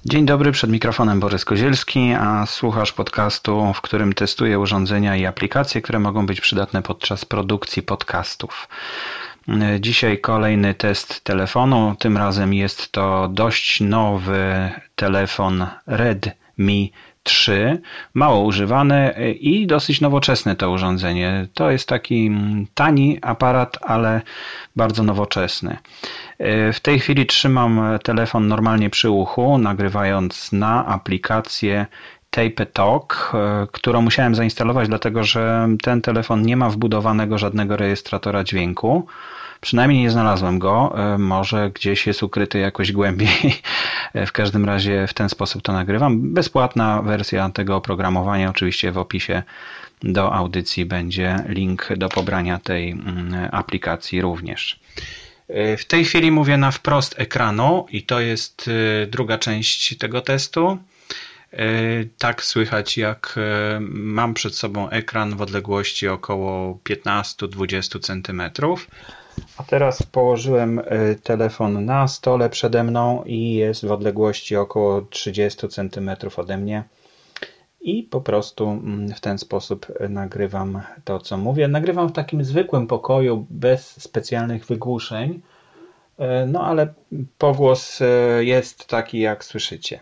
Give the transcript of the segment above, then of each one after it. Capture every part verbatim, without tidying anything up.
Dzień dobry, przed mikrofonem Borys Kozielski, a słuchasz podcastu, w którym testuję urządzenia i aplikacje, które mogą być przydatne podczas produkcji podcastów. Dzisiaj kolejny test telefonu, tym razem jest to dość nowy telefon Redmi trzy, mało używany i dosyć nowoczesne to urządzenie. To jest taki tani aparat, ale bardzo nowoczesny. W tej chwili trzymam telefon normalnie przy uchu, nagrywając na aplikację TapeTalk, którą musiałem zainstalować, dlatego że ten telefon nie ma wbudowanego żadnego rejestratora dźwięku. Przynajmniej nie znalazłem go, może gdzieś jest ukryty jakoś głębiej. W każdym razie w ten sposób to nagrywam. Bezpłatna wersja tego oprogramowania, oczywiście w opisie do audycji będzie link do pobrania tej aplikacji również. W tej chwili mówię na wprost ekranu i to jest druga część tego testu. Tak słychać, jak mam przed sobą ekran w odległości około piętnaście do dwudziestu centymetrów. A teraz położyłem telefon na stole przede mną i jest w odległości około trzydziestu centymetrów ode mnie. I po prostu w ten sposób nagrywam to, co mówię. Nagrywam w takim zwykłym pokoju, bez specjalnych wygłuszeń. No ale pogłos jest taki, jak słyszycie.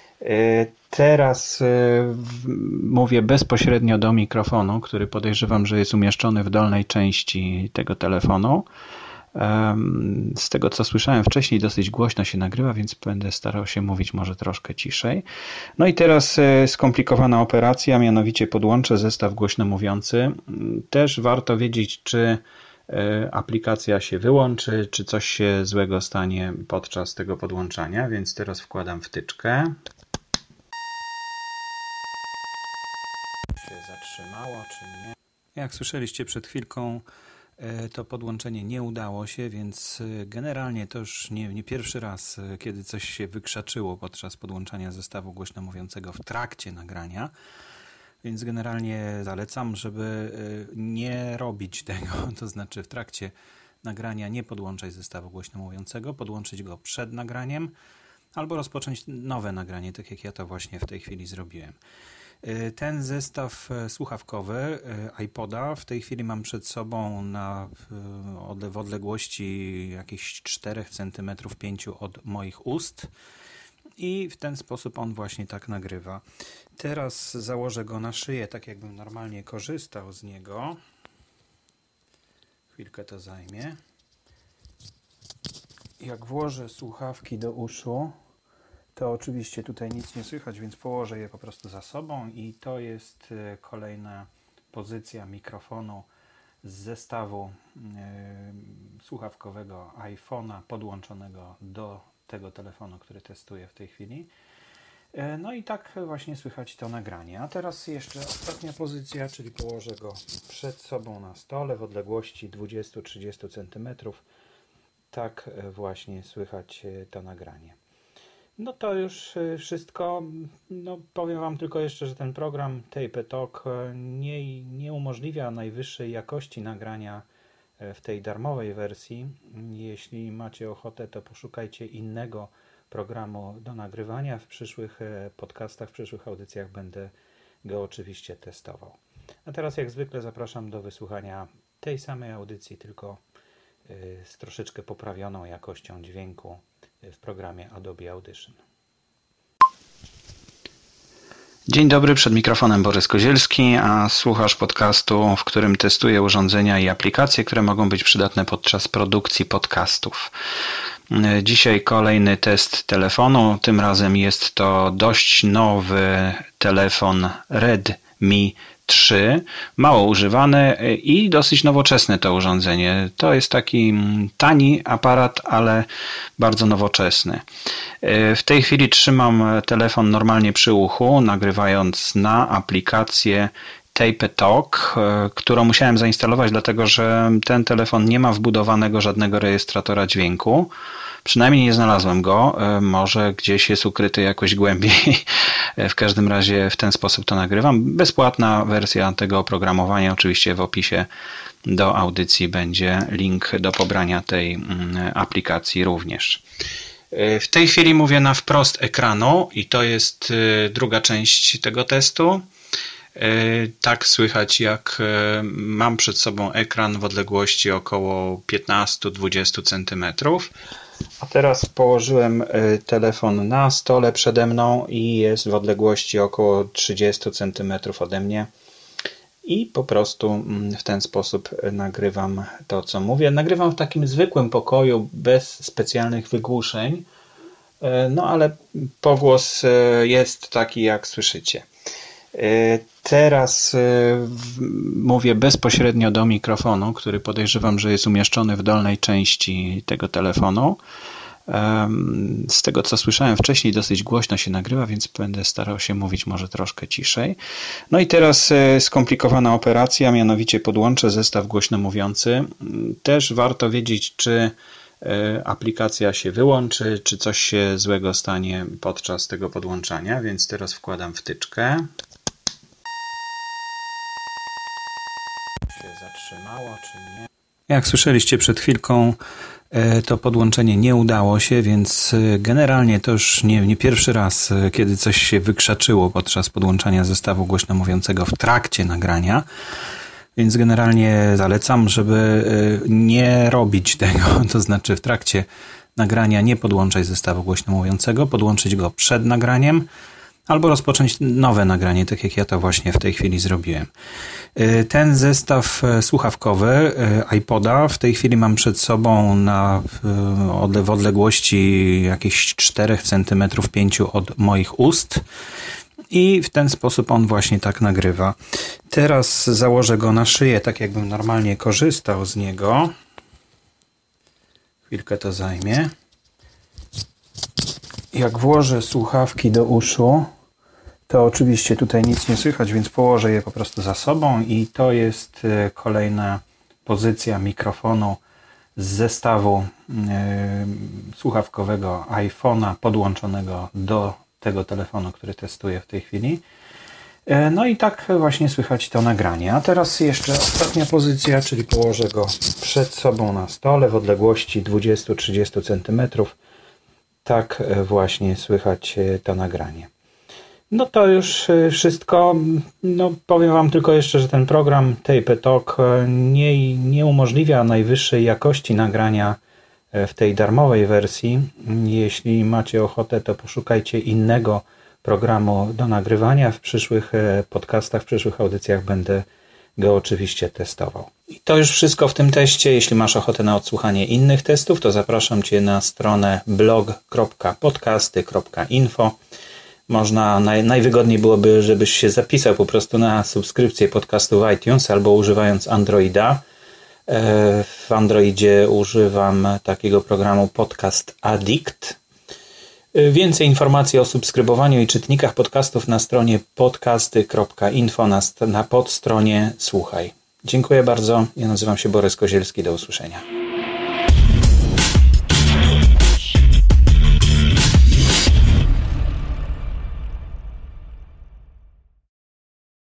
Teraz mówię bezpośrednio do mikrofonu, który podejrzewam, że jest umieszczony w dolnej części tego telefonu. Z tego, co słyszałem wcześniej, dosyć głośno się nagrywa, więc będę starał się mówić może troszkę ciszej. No i teraz skomplikowana operacja, mianowicie podłączę zestaw głośno mówiący. Też warto wiedzieć, czy aplikacja się wyłączy, czy coś się złego stanie podczas tego podłączania, więc teraz wkładam wtyczkę. Się zatrzymało, czy nie? Jak słyszeliście przed chwilką, to podłączenie nie udało się, więc generalnie to już nie, nie pierwszy raz, kiedy coś się wykrzaczyło podczas podłączania zestawu głośno mówiącego w trakcie nagrania. Więc generalnie zalecam, żeby nie robić tego, to znaczy w trakcie nagrania nie podłączać zestawu głośno mówiącego, podłączyć go przed nagraniem albo rozpocząć nowe nagranie, tak jak ja to właśnie w tej chwili zrobiłem. Ten zestaw słuchawkowy iPoda w tej chwili mam przed sobą na, w odległości jakichś czterech centymetrów, pięciu od moich ust i w ten sposób on właśnie tak nagrywa. Teraz założę go na szyję, tak jakbym normalnie korzystał z niego. Chwilkę to zajmie. Jak włożę słuchawki do uszu, to oczywiście tutaj nic nie słychać, więc położę je po prostu za sobą i to jest kolejna pozycja mikrofonu z zestawu yy, słuchawkowego iPhone'a podłączonego do tego telefonu, który testuję w tej chwili. Yy, no i tak właśnie słychać to nagranie. A teraz jeszcze ostatnia pozycja, czyli położę go przed sobą na stole w odległości dwudziestu do trzydziestu centymetrów. Tak właśnie słychać to nagranie. No to już wszystko. No, powiem Wam tylko jeszcze, że ten program TapeTalk nie, nie umożliwia najwyższej jakości nagrania w tej darmowej wersji. Jeśli macie ochotę, to poszukajcie innego programu do nagrywania. W przyszłych podcastach, w przyszłych audycjach będę go oczywiście testował. A teraz jak zwykle zapraszam do wysłuchania tej samej audycji, tylko z troszeczkę poprawioną jakością dźwięku w programie Adobe Audition. Dzień dobry, przed mikrofonem Borys Kozielski, a słuchasz podcastu, w którym testuję urządzenia i aplikacje, które mogą być przydatne podczas produkcji podcastów. Dzisiaj kolejny test telefonu, tym razem jest to dość nowy telefon Redmi trzy, mało używany i dosyć nowoczesne to urządzenie. To jest taki tani aparat, ale bardzo nowoczesny. W tej chwili trzymam telefon normalnie przy uchu, nagrywając na aplikację TapeTalk, którą musiałem zainstalować, dlatego że ten telefon nie ma wbudowanego żadnego rejestratora dźwięku. Przynajmniej nie znalazłem go, może gdzieś jest ukryty jakoś głębiej. W każdym razie w ten sposób to nagrywam. Bezpłatna wersja tego oprogramowania, oczywiście w opisie do audycji będzie link do pobrania tej aplikacji również. W tej chwili mówię na wprost ekranu i to jest druga część tego testu. Tak słychać, jak mam przed sobą ekran w odległości około piętnaście do dwudziestu centymetrów. A teraz położyłem telefon na stole przede mną i jest w odległości około trzydziestu centymetrów ode mnie. I po prostu w ten sposób nagrywam to, co mówię. Nagrywam w takim zwykłym pokoju, bez specjalnych wygłuszeń. No ale pogłos jest taki, jak słyszycie. Teraz mówię bezpośrednio do mikrofonu, który podejrzewam, że jest umieszczony w dolnej części tego telefonu. Z tego, co słyszałem wcześniej, dosyć głośno się nagrywa, więc będę starał się mówić może troszkę ciszej. No i teraz skomplikowana operacja, mianowicie podłączę zestaw głośno mówiący. Też warto wiedzieć, czy aplikacja się wyłączy, czy coś się złego stanie podczas tego podłączania, więc teraz wkładam wtyczkę. Się zatrzymało, czy nie? Jak słyszeliście przed chwilką, to podłączenie nie udało się, więc generalnie to już nie, nie pierwszy raz, kiedy coś się wykrzaczyło podczas podłączania zestawu głośno mówiącego w trakcie nagrania. Więc generalnie zalecam, żeby nie robić tego, to znaczy w trakcie nagrania nie podłączać zestawu głośno mówiącego, podłączyć go przed nagraniem albo rozpocząć nowe nagranie, tak jak ja to właśnie w tej chwili zrobiłem. Ten zestaw słuchawkowy iPoda w tej chwili mam przed sobą na, w odległości jakichś czterech centymetrów, pięciu od moich ust. I w ten sposób on właśnie tak nagrywa. Teraz założę go na szyję, tak jakbym normalnie korzystał z niego. Chwilkę to zajmie. Jak włożę słuchawki do uszu, to oczywiście tutaj nic nie słychać, więc położę je po prostu za sobą i to jest kolejna pozycja mikrofonu z zestawu yy, słuchawkowego iPhone'a podłączonego do tego telefonu, który testuję w tej chwili. No i tak właśnie słychać to nagranie. A teraz jeszcze ostatnia pozycja, czyli położę go przed sobą na stole w odległości dwudziestu do trzydziestu centymetrów. Tak właśnie słychać to nagranie. No to już wszystko. No powiem Wam tylko jeszcze, że ten program TapeTalk nie, nie umożliwia najwyższej jakości nagrania w tej darmowej wersji. Jeśli macie ochotę, to poszukajcie innego programu do nagrywania. W przyszłych podcastach, w przyszłych audycjach będę go oczywiście testował. I to już wszystko w tym teście. Jeśli masz ochotę na odsłuchanie innych testów, to zapraszam Cię na stronę blog kropka podcasty kropka info. Można, naj, najwygodniej byłoby, żebyś się zapisał po prostu na subskrypcję podcastu w iTunes albo używając Androida. W Androidzie używam takiego programu Podcast Addict. Więcej informacji o subskrybowaniu i czytnikach podcastów na stronie podcasty kropka info na, na podstronie Słuchaj. Dziękuję bardzo. Ja nazywam się Borys Kozielski. Do usłyszenia.